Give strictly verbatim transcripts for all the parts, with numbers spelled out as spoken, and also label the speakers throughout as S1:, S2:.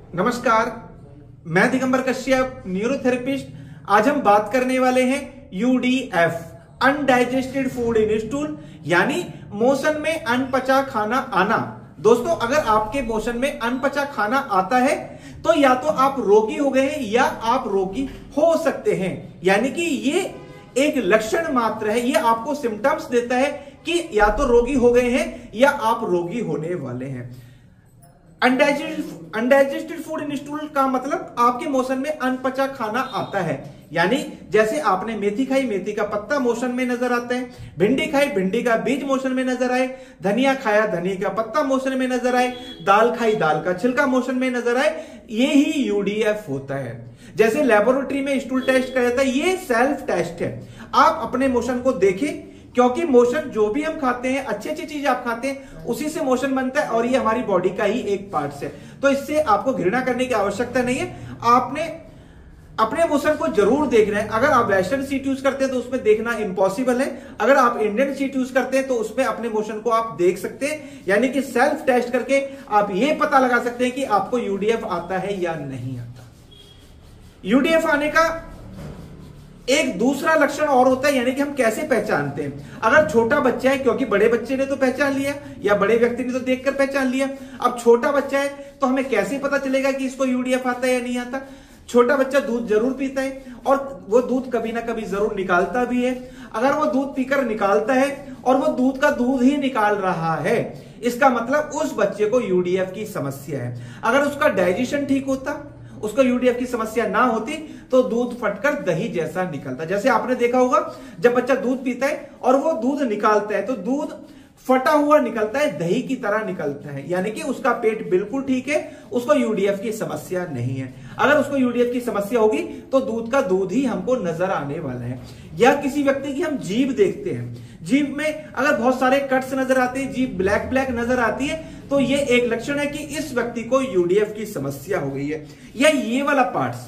S1: नमस्कार, मैं दिगंबर कश्यप, न्यूरोथेरेपिस्ट। आज हम बात करने वाले हैं UDF, undigested food in stool, यानी मोशन में अनपचा खाना आना। दोस्तों, अगर आपके मोशन में अनपचा खाना आता है तो या तो आप रोगी हो गए हैं या आप रोगी हो सकते हैं, यानी कि ये एक लक्षण मात्र है। ये आपको सिम्टम्स देता है कि या तो रोगी हो गए हैं या आप रोगी होने वाले हैं। Undigested undigested food in stool का मतलब आपके मोशन में अनपचा खाना आता है, यानी जैसे आपने मेथी खाई, मेथी का पत्ता मोशन में नजर आता है, भिंडी खाई, भिंडी का बीज मोशन में नजर आए, धनिया खाया, धनिया का पत्ता मोशन में नजर आए, दाल खाई, दाल का छिलका मोशन में नजर आए। ये ही यूडीएफ होता है। जैसे लेबोरेटरी में स्टूल टेस्ट किया जाता है, ये सेल्फ टेस्ट है। आप अपने मोशन को देखें, क्योंकि मोशन जो भी हम खाते हैं, अच्छी अच्छी चीज आप खाते हैं, उसी से मोशन बनता है और ये हमारी बॉडी का ही एक पार्ट है। तो इससे आपको घृणा करने की आवश्यकता नहीं है। आपने अपने मोशन को जरूर देखना है। अगर आप वेस्टर्न सीट यूज करते हैं तो उसमें देखना इम्पॉसिबल है। अगर आप इंडियन सीट यूज करते हैं तो उसमें अपने मोशन को आप देख सकते हैं, यानी कि सेल्फ टेस्ट करके आप ये पता लगा सकते हैं कि आपको यूडीएफ आता है या नहीं आता। यूडीएफ आने का एक दूसरा लक्षण और होता है, यानी कि हम कैसे पहचानते हैं। अगर छोटा बच्चा है, क्योंकि बड़े बच्चे ने तो पहचान लिया या बड़े व्यक्ति ने तो देखकर पहचान लिया, अब छोटा बच्चा है तो हमें कैसे पता चलेगा कि इसको यूडीएफ आता है या नहीं आता। छोटा बच्चा दूध जरूर पीता है और वो दूध कभी ना कभी जरूर निकालता भी है। अगर वो दूध पीकर निकालता है और वो दूध का दूध ही निकाल रहा है, इसका मतलब उस बच्चे को यूडीएफ की समस्या है। अगर उसका डाइजेशन ठीक होता, उसको यूडीएफ की समस्या ना होती, तो दूध फटकर दही जैसा निकलता। जैसे आपने देखा होगा, जब बच्चा दूध पीता है और वो दूध निकालता है तो दूध फटा हुआ निकलता है, दही की तरह निकलता है, यानी कि उसका पेट बिल्कुल ठीक है, उसको यूडीएफ की समस्या नहीं है। अगर उसको यूडीएफ की समस्या होगी तो दूध का दूध ही हमको नजर आने वाला है। या किसी व्यक्ति की हम जीभ देखते हैं, जीभ में अगर बहुत सारे कट्स नजर आते हैं, जीभ ब्लैक ब्लैक नजर आती है, तो ये एक लक्षण है कि इस व्यक्ति को यूडीएफ की समस्या हो गई है। या ये वाला पार्ट्स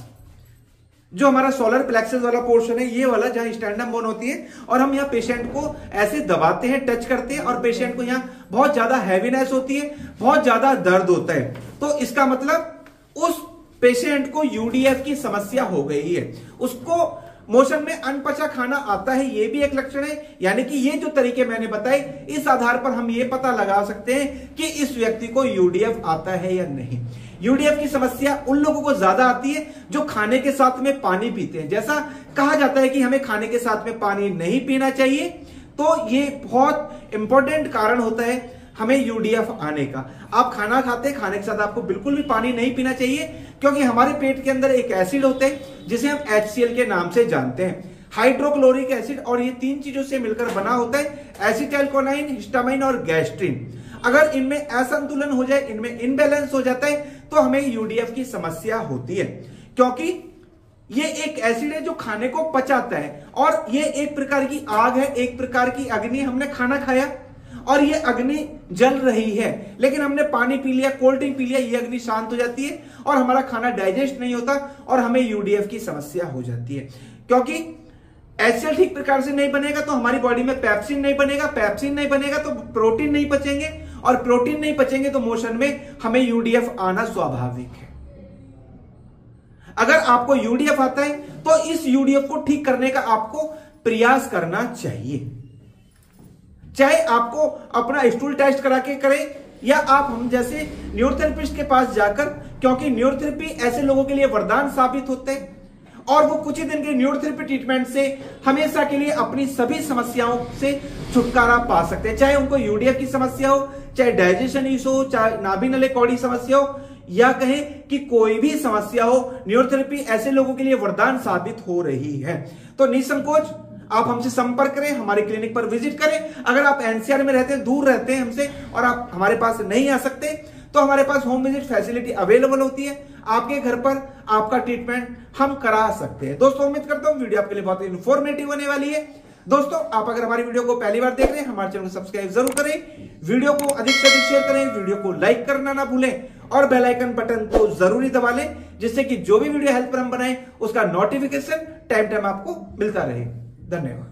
S1: जो हमारा सोलर प्लेक्सस वाला पोर्शन है, ये वाला जहां स्टैंडम बोन होती है, और हम यहाँ पेशेंट को ऐसे दबाते हैं, टच करते हैं, और पेशेंट को यहाँ बहुत ज्यादा हैवीनेस होती है, बहुत ज्यादा दर्द होता है, तो इसका मतलब उस पेशेंट को यूडीएफ की समस्या हो गई है। उसको मोशन में अनपचा खाना आता है, ये भी एक लक्षण है। यानी कि ये जो तरीके मैंने बताए, इस आधार पर हम ये पता लगा सकते हैं कि इस व्यक्ति को यूडीएफ आता है या नहीं। यूडीएफ की समस्या उन लोगों को ज्यादा आती है जो खाने के साथ में पानी पीते हैं। जैसा कहा जाता है कि हमें खाने के साथ में पानी नहीं पीना चाहिए, तो ये बहुत इंपॉर्टेंट कारण होता है हमें यूडीएफ आने का। आप खाना खाते हैं, खाने के साथ आपको बिल्कुल भी पानी नहीं पीना चाहिए, क्योंकि हमारे पेट के अंदर एक एसिड होते हैं जिसे हम एच सी एल के नाम से जानते हैं, हाइड्रोक्लोरिक एसिड, और ये तीन चीजों से मिलकर बना होता है एसिटाइलकोलाइन, हिस्टामाइन और गैस्ट्रिन। अगर इनमें असंतुलन हो जाए, इनमें इनबैलेंस हो जाता है, तो हमें यूडीएफ की समस्या होती है। क्योंकि ये एक एसिड है जो खाने को पचाता है, और ये एक प्रकार की आग है, एक प्रकार की अग्नि। हमने खाना खाया और ये अग्नि जल रही है, लेकिन हमने पानी पी लिया, कोल्ड ड्रिंक पी लिया, ये अग्नि शांत हो जाती है और हमारा खाना डाइजेस्ट नहीं होता और हमें यूडीएफ की समस्या हो जाती है। क्योंकि एचसीएल ठीक प्रकार से नहीं बनेगा तो हमारी बॉडी में पेप्सिन नहीं बनेगा, पेप्सिन नहीं बनेगा तो प्रोटीन नहीं पचेंगे, और प्रोटीन नहीं पचेंगे तो मोशन में हमें यूडीएफ आना स्वाभाविक है। अगर आपको यूडीएफ आता है तो इस यूडीएफ को ठीक करने का आपको प्रयास करना चाहिए। चाहे आपको अपना स्टूल टेस्ट करा के करें, या आप हम जैसे न्यूरोथेरेपिस्ट के पास जाकर, क्योंकि न्यूरोथेरेपी ऐसे लोगों के लिए वरदान साबित होते हैं और वो कुछ ही दिन के न्यूरोथेरेपी ट्रीटमेंट से हमेशा के लिए अपनी सभी समस्याओं से छुटकारा पा सकते हैं। चाहे उनको यूडीएफ की समस्या हो, चाहे डाइजेशन इशू हो, चाहे नाभि नली कौड़ी समस्या हो, या कहें कि कोई भी समस्या हो, न्यूरोथेरेपी ऐसे लोगों के लिए वरदान साबित हो रही है। तो निसंकोच आप हमसे संपर्क करें, हमारे क्लिनिक पर विजिट करें। अगर आप एनसीआर में रहते हैं, दूर रहते हैं हमसे, और आप हमारे पास नहीं आ सकते, तो हमारे पास होम विजिट फैसिलिटी अवेलेबल होती है। आपके घर पर आपका ट्रीटमेंट हम करा सकते हैं। दोस्तों, उम्मीद करता हूं वीडियो आपके लिए बहुत इंफॉर्मेटिव होने वाली है। दोस्तों, आप अगर हमारी वीडियो को पहली बार देख रहे हैं, हमारे चैनल को सब्सक्राइब जरूर करें, वीडियो को अधिक से अधिक शेयर करें, वीडियो को लाइक करना ना भूलें, और बेल आइकन बटन को जरूरी दबा लें, जिससे कि जो भी वीडियो हेल्प पर हम बनाएं उसका नोटिफिकेशन टाइम टाइम आपको मिलता रहे। धन्यवाद।